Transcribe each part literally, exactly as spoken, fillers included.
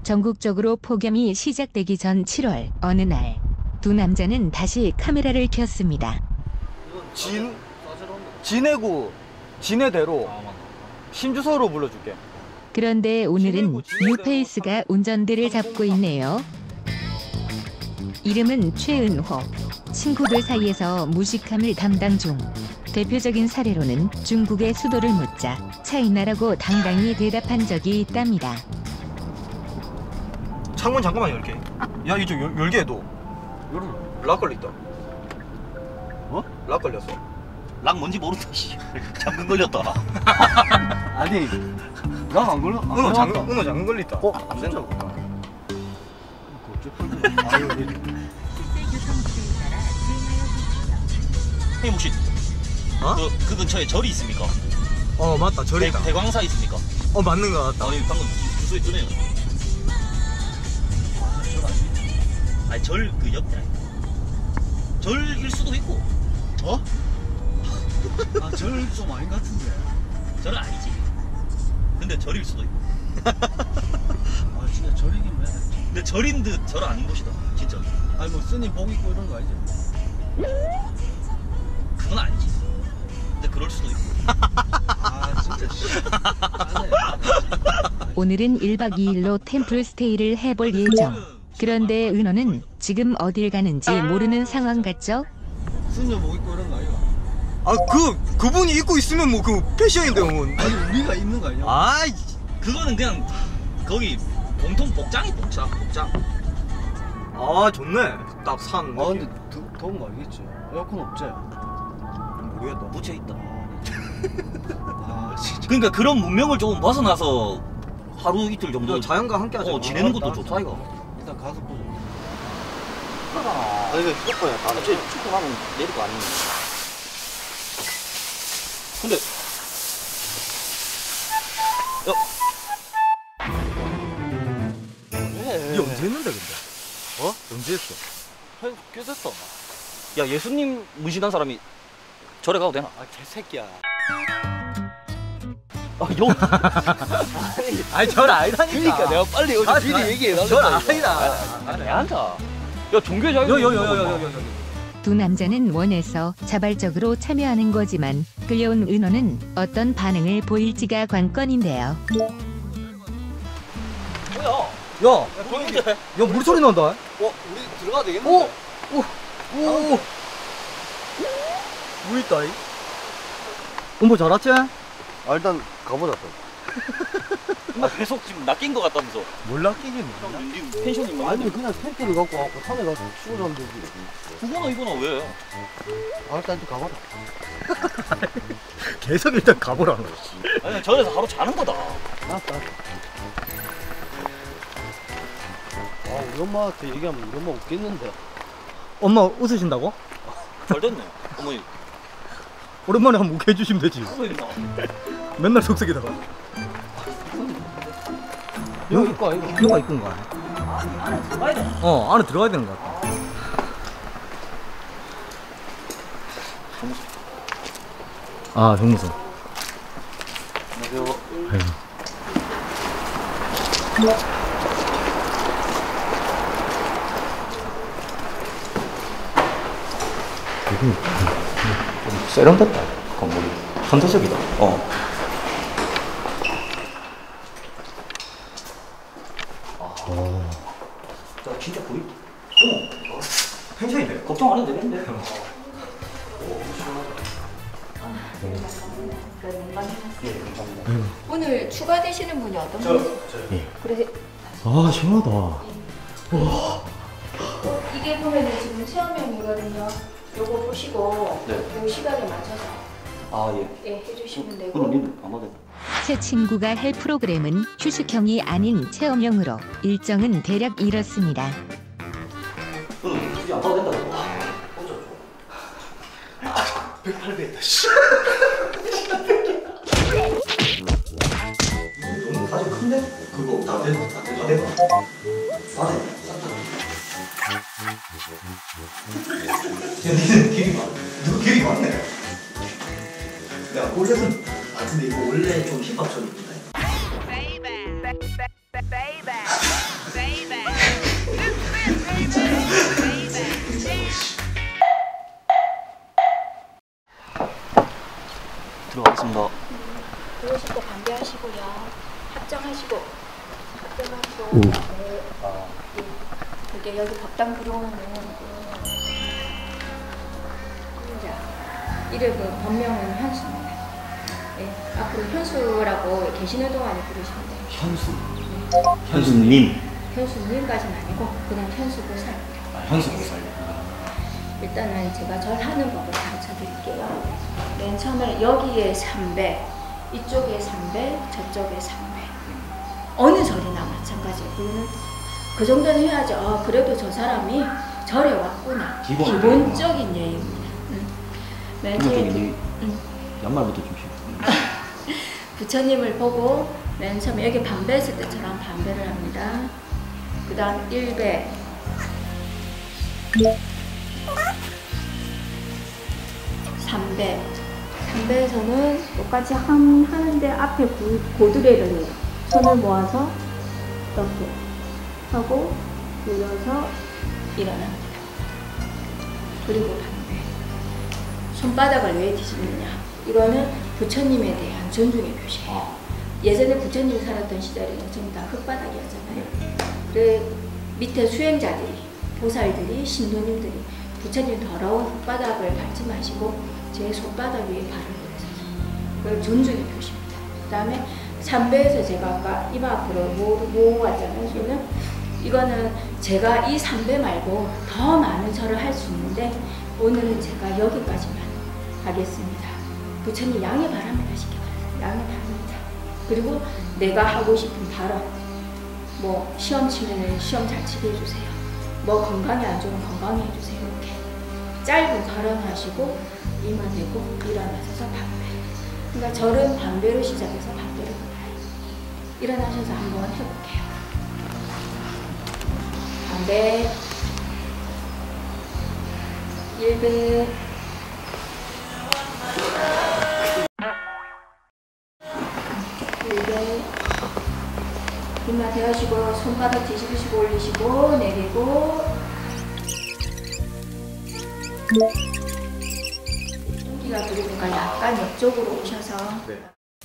전국적으로 폭염이 시작되기 전 칠월 어느 날 두 남자는 다시 카메라를 켰습니다. 진, 진해구, 진해대로 신주소로 불러줄게. 그런데 오늘은 뉴페이스가 운전대를 잡고 있네요. 이름은 최은호. 친구들 사이에서 무식함을 담당 중. 대표적인 사례로는 중국의 수도를 묻자 차이나라고 당당히 대답한 적이 있답니다. 창문 잠깐만 열게. 야 이쪽 열, 열게 해도. 락 걸렸다. 어? 락 걸렸어. 락 뭔지 모른다. 씨. 잠금 걸렸다. 아니 락 안 걸려? 은호 잠금 은호 잠금 걸렸다. 어? 안 된다. 형님 혹시 어? 그, 그 근처에 절이 있습니까? 어 맞다 절이 있다. 대, 대광사 있습니까? 어 맞는 거 같다. 아니 방금 주소에 뜨네요. 아니 절 그 옆에 절일 수도 있고. 어? 아 절 좀 아닌 것 같은데. 절은 아니지. 근데 절일 수도 있고. 아 진짜 절이긴 왜? 근데 절인 듯 절 아닌 곳이다. 진짜. 아니 뭐 스님 복 있고 이런 거 아니지? 그건 아니지. 근데 그럴 수도 있고. 아 진짜 씨. 오늘은 일박 이일로 템플 스테이를 해볼 예정. 그런데 은호는 지금 어딜 가는지 모르는 상황 같죠? 스님 복 있고 이런 거 아니야? 아 그 그분이 입고 있으면 뭐 그 패션인데 뭐. 아니 우리가 입는 거 아니야? 아이 그거는 그냥 거기 공통 복장이 복장 복장. 아 좋네. 딱 산. 아 근데 더, 더운 거 알겠지? 에어컨 없지? 모르겠다. 묻혀 있다. 아 진짜. 그러니까 그런 문명을 조금 벗어나서 하루 이틀 정도 자연과 함께 하자. 어, 지내는 것도 좋다 이거. 일단 가서 보자. 아 이거 휴대폰이야. 아, 저 축구 가면 내릴 거 아니니. 근데 야. 왜? 니 언제 했는데 근데? 어? 언제 했어? 꽤 됐어. 야 예수님 문신한 사람이 절에 가도 되나? 아 개새끼야. 아 요. 아니 절 아니다니까. 그러니까 내가 빨리 어제 아, 미리 아, 얘기해 절 달라. 아니다. 아니 앉아. 야 종교 자유. 여여여여여여. 두 남자는 원해서 자발적으로 참여하는 거지만 끌려온 은호는 어떤 반응을 보일지가 관건인데요. 뭐야? 야, 보이는데? 야 물소리 난다. 어 우리 들어가도 되겠는데? 오, 오, 오. 뭐 있다 이? 엄마 잘 왔지? 아 일단 가보자 또. 나 계속 지금 낚인 거 같다면서. 몰라 끼겠네. 펜션이 뭐? 아니 그냥 텐트를 갖고 와갖고 산에 가서 쉬고 자면 되지. 그거나 이거나 왜? 아 일단 좀 가보자. 계속 일단 가보라는 거. 아니 절에서 하루 자는 거다. 알았다. 아 우리 엄마한테 얘기하면 우리 엄마 웃겠는데. 엄마 웃으신다고? 잘 됐네. 어머니. 오랜만에 한번 웃게 해주시면 되지. 어머니. 맨날 속색에다가. 여기 있고 아니고. 이거가 이쁜 거 아니야? 안에 들어가야 돼. 어, 안에 들어가야 되는 것 같아. 아, 정무서. 안녕하세요. 아이고. 이거 좀 세련됐다. 건물이. 현대적이다. 어. 아. 자 진짜 보이. 어머. 펜션이네. 걱정 안 해도 되겠는데. 오늘 추가되시는 분이 어떤 분이세요? 예. 그래 아, 시원하다. 이게 보면은 지금 체험형이거든요. 요거 보시고 네. 요 시간에 맞춰서 아 예. 예, 해주시면 되고. 그럼 니는 아마 돼. 새 친구가 할 프로그램은 휴식형이 아닌 체험형으로 일정은 대략 이렇습니다. 그럼 굳이 안 가도 된다. 백팔 배 했다 씨. 아주 큰데? 그거 다 돼? 다 돼? 다 돼? 다 돼? 야, 니는 길이 많, 너 길이 많네. 야, 골레는, 아, 근데 이거 원래 좀 힙합처럼 있다. 하시고 답변하시고 네. 이게 여기 법당 들어오는 자 이름은 본명은 현수입니다. 네. 앞으로 현수라고 계시는 동안에 부르시면 돼요. 현수. 네. 현수님. 현수님까지는 아니고 그냥 현수보살입니다. 아, 현수보살. 일단은 제가 절하는 법을 가르쳐 드릴게요. 맨 처음에 여기에 삼 배, 이쪽에 삼 배, 저쪽에 삼 배. 어느 절이나 마찬가지예요. 그거는 그 정도는 해야죠. 아, 그래도 저 사람이 절에 왔구나. 기본. 기본적인 예입니다. 응. 맨 처음에 기본적인 응. 연말부터 좀 쉬고. 부처님을 보고 맨 처음에 여기 반배했을 때처럼 반배를 합니다. 그 다음 일 배, 삼 배. 삼 배에서는 똑같이 함 하는데 앞에 고, 고두레를 해요. 손을 모아서 이렇게 하고 눌러서 일어납니다. 그리고 반배. 손바닥을 왜 뒤집느냐? 이거는 부처님에 대한 존중의 표시예요. 예전에 부처님 살았던 시절에는 전부 다 흙바닥이었잖아요. 그 밑에 수행자들이, 보살들이, 신도님들이 부처님 더러운 흙바닥을 밟지 마시고 제 손바닥 위에 발을 올려서 그걸 존중의 표시입니다. 그 다음에 삼 배에서 제가 아까 이마 앞으로 모아왔잖아요. 손을. 이거는 제가 이 삼 배 말고 더 많은 절을 할 수 있는데 오늘은 제가 여기까지만 하겠습니다. 부처님 양해 바람을 하시기 바랍니다. 양해 바랍니다. 그리고 내가 하고 싶은 발언, 뭐 시험 치면은 시험 잘 치게 해주세요. 뭐 건강이 안 좋으면 건강히 해주세요. 이렇게 짧은 발언 하시고 이마 대고 일어나셔서 반배. 그러니까 절은 반배로 시작해서 반배로 끝나요. 일어나셔서 한번 해볼게요. 반배, 일 배, 일 배. 이마 대하시고 손바닥 뒤집으시고 올리시고 내리고 공기가 들으니까 약간 옆쪽으로 오셔서 네.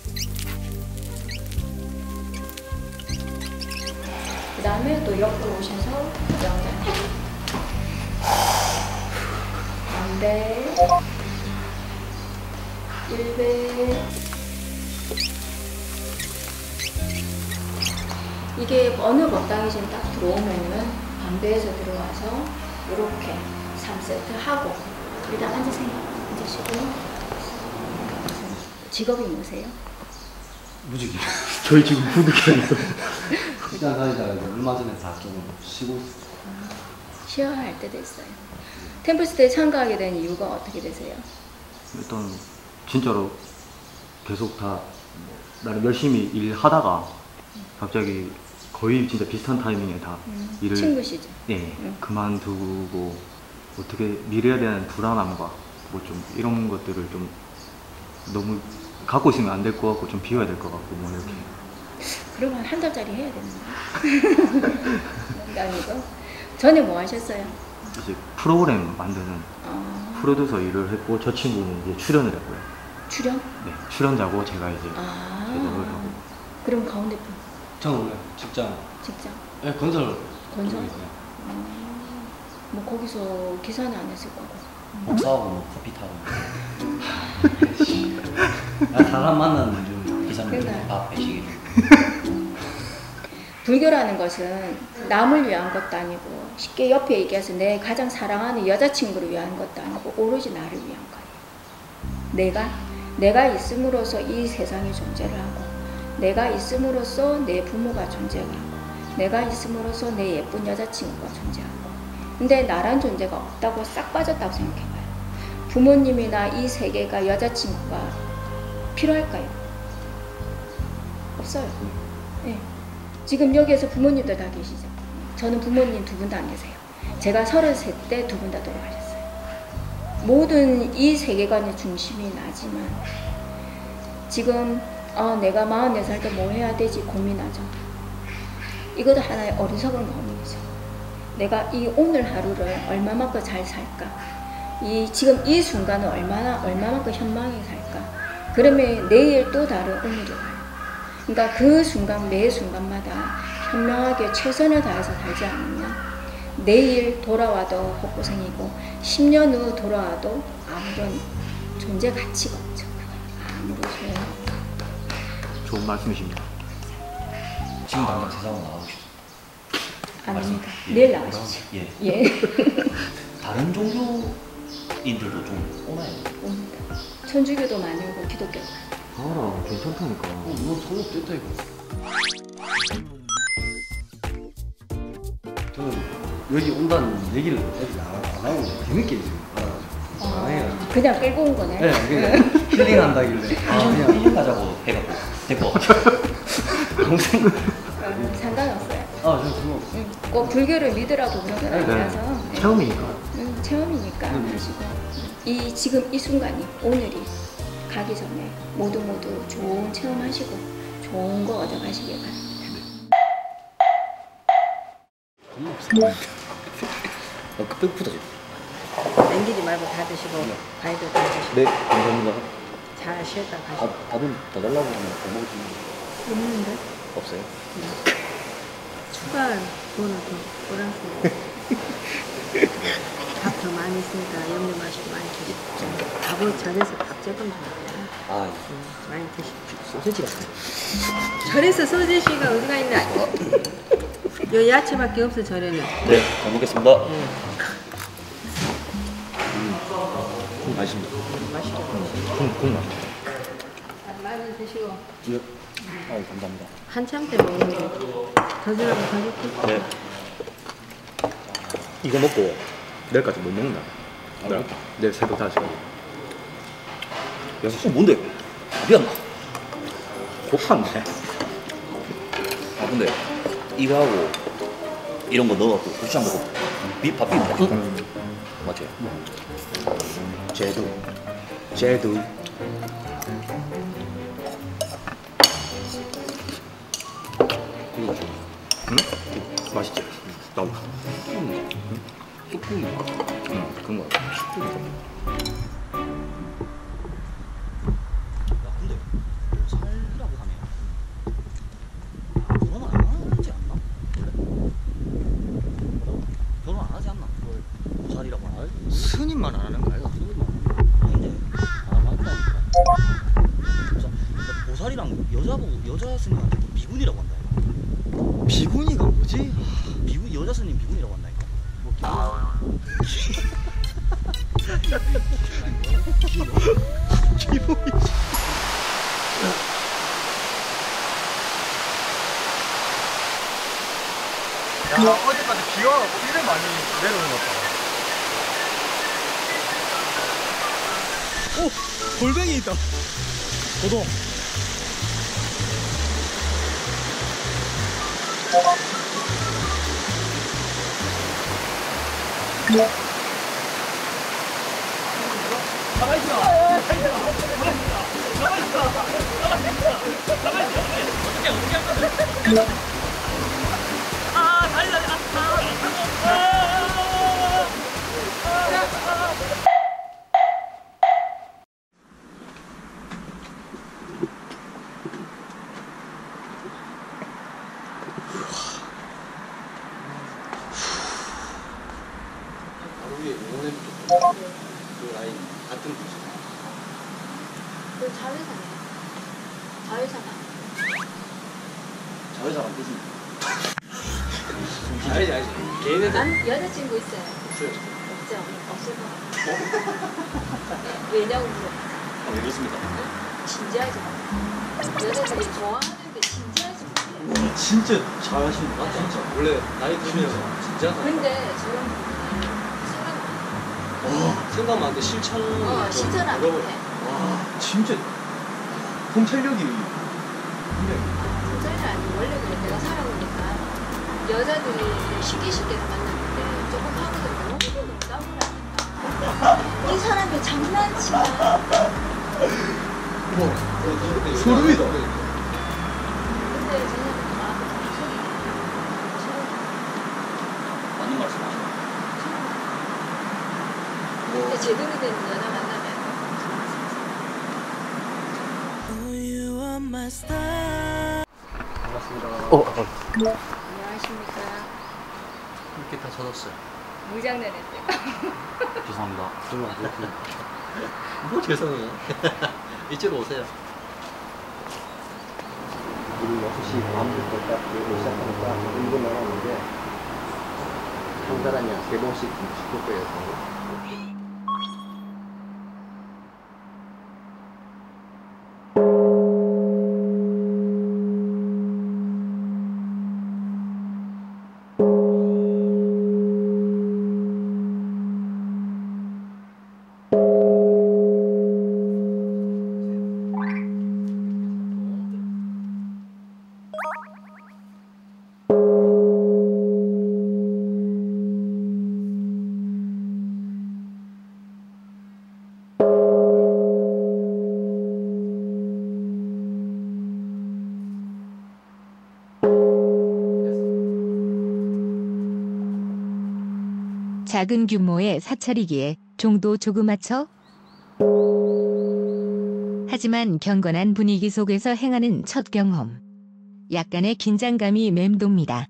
그 다음에 또 옆으로 오셔서 영장 반배 일 배 이게 어느 법당이신 딱 들어오면은 반배에서 들어와서 이렇게 삼 세트 하고 일단 앉으세요. 앉으시고 직업이 뭐세요? 무지개. 저희 지금 부득이라서. 시간 다니다가 얼마 전에 다 조금 쉬고 있어요. 쉬어야 할 때도 있어요. 템플스테이 참가하게 된 이유가 어떻게 되세요? 일단 진짜로 계속 다 나름 열심히 일하다가 갑자기 거의 진짜 비슷한 타이밍에 다 음, 일을 친구시죠? 네, 음. 그만두고 어떻게 미래에 대한 불안함과 뭐 좀 이런 것들을 좀 너무 갖고 있으면 안 될 것 같고 좀 비워야 될 것 같고 뭐 이렇게. 그러면 한 달짜리 해야 되는 거예요? 농담이고. 전에 뭐 하셨어요? 이제 프로그램 만드는 아, 프로듀서 일을 했고 저 친구는 이제 출연을 했고요. 출연? 네, 출연자고 제가 이제 아, 제작을 하고. 그럼 가운데 분 저는 원래 직장, 직장? 네, 건설. 건설? 쪽에 있어요. 음, 뭐 거기서 기사는 안 했을 거고. 복사하고 뭐 커피 타고. 나 사람 만나는 좀 기사는 그러니까요. 밥 배식이. 불교라는 것은 남을 위한 것도 아니고 쉽게 옆에 얘기해서 내 가장 사랑하는 여자친구를 위한 것도 아니고 오로지 나를 위한 거예요. 내가 내가 있음으로써 이 세상이 존재를 하고 내가 있음으로써 내 부모가 존재하고 내가 있음으로써 내 예쁜 여자친구가 존재하고 근데 나란 존재가 없다고 싹 빠졌다고 생각해봐요. 부모님이나 이 세계가 여자친구가 필요할까요? 없어요. 네. 지금 여기에서 부모님들 다 계시죠? 저는 부모님 두 분 다 안 계세요. 제가 서른세 때 두 분 다 돌아가셨어요. 모든 이 세계관의 중심이 나지만 지금 어, 내가 마흔네 살 때 뭐 해야 되지 고민하죠. 이것도 하나의 어리석은 고민이죠. 내가 이 오늘 하루를 얼마만큼 잘 살까? 이 지금 이 순간을 얼마나 얼마만큼 현명하게 살까? 그러면 내일 또 다른 오늘이 와요. 그러니까 그 순간 매 순간마다 현명하게 최선을 다해서 살지 않으면 내일 돌아와도 헛고생이고 십 년 후 돌아와도 아무런 존재 가치가 없죠. 아무런 소용없다. 좋은 말씀이십니다. 지금 당장 세상으로 나가고 싶어요. 아닙니다. 내일 나가시죠. 예. 예. 다른 종교인들도 좀 오나요? 옵니다. 천주교도 많이 오고 기독교도 많이 알아, 괜찮다니까. 어, 너 소속 됐다 이거. 저는 여기 온다는 얘기를 애들이 안, 안 하고 뒤늦게 이제 알아가지고 안 해요. 오고. 그냥 끌고 온 거네. 네, 그냥 힐링한다길래 아, 그냥 힐링 가자고 해갖고 됐고. 동생 어, 상관없어요. 아, 저는 그거 응. 꼭 불교를 믿으라고 그런 건 아니라서 네. 체험이니까. 응, 체험이니까 음. 하시고 이 지금 이 순간이 오늘이 가기 전에 모두 모두 좋은 체험하시고 좋은 거 얻어가시길 바랍니다. 어, 배고프다 지금. 남기지 말고 다 드시고 과일도 다 드시고 네, 감사합니다. 잘 쉬었다 아, 가시고. 밥은 더 달라고 하면 더 먹을 수 있는 없는데? 거 없어요? 추가 돈을 더 플러스 밥 더 많이 있으니까 염려 마시고 많이 드시고 밥을 절에서 밥 조금 좋아해요. 아, 음, 많이 드시고 소세지 같아. 절에서 소세지가 어디가 있나? 요 야채밖에 없어 절에는. 네, 잘 먹겠습니다. 네. 음, 맛있습니다. 맛있게 국, 국 맛. 많이 드시고 예. 아, 감사합니다. 한참 때 먹는 게 더 주라고 더 좋고. 네. 이거 먹고 내일까지 못 먹는다. 아, 내일, 내일 새벽 다시 가고. 야, 소 뭔데? 밥이 안 나. 고팠네. 아, 근데 이거 하고 이런 거 넣어갖고 고추장 먹고 비, 밥 비빔 맛있다. 음. 맞지? 제도. 제도. 이거 좋아. 응? 맛있지? 나도. 쑥국이. 응, 그런 거 같아. 야, 근데 살이라고 하면 결혼 안 하지 않나? 원래? 결혼 안 하지 않나? 그걸 살이라고 하나? 스님만 안 하는 거 아이가? 아닌데 안 한다니까. 보살, 그러니까 보살이랑 여자 보고 여자 스님한테 비군이라고 한다. 이거. 비구니가 뭐지? 비군 여자 스님 비군이라고 한다니까. 기분이. 야, 어제까지 비가 이래 많이 내려오는 것 같다. 오! 골뱅이 있다. 고동. 우리 오늘 그 라인 같은 곳이. 그 자회사네. 자회사가. 자회사랑 뜻이 알지 알지. 개인애들 남 여자친구 있어요? 없어요. 없죠. 없을 것 같아요. 왜냐고 물어. 아, 왜 그렇습니까? 진지하지 마. 여자들이 좋아하는데 진지하지 마. 진짜 잘하시는 거 진짜. 원래 나이 들면서 진짜. 근데 저런 분은 생각 와, 생각 많은데 실천. 어, 실천 안 해. 와, 진짜 통찰력이. 굉장히. 진짜는 아니고 원래 그래. 내가 살아보니까 여자들이 쉽게 쉽게 만났는데 조금 하거든. 너무 농담을 하니까 이 사람이 장난치나. 소름이다. 근데 저는 마음이 속이 맞는 말씀 하시네. 근데 제대로 된 여자 만나면. 'You are my star 안녕하십니까. 이렇게 다 젖었어요. 무장난했대요. 죄송합니다. 별로 안 좋고. 뭐 죄송해요. 이쪽으로 오세요. 우리 여섯 시 반부터 딱 일을 시작하니까 일 분 남았는데 한 사람이 한 세 번씩 짚을 거예요. 작은 규모의 사찰이기에 종도 조그맣죠? 하지만 경건한 분위기 속에서 행하는 첫 경험. 약간의 긴장감이 맴돕니다.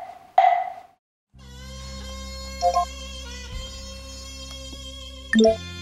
네.